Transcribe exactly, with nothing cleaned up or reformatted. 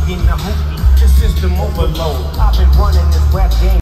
in the hoopty, the system overload. I've been running this rap game.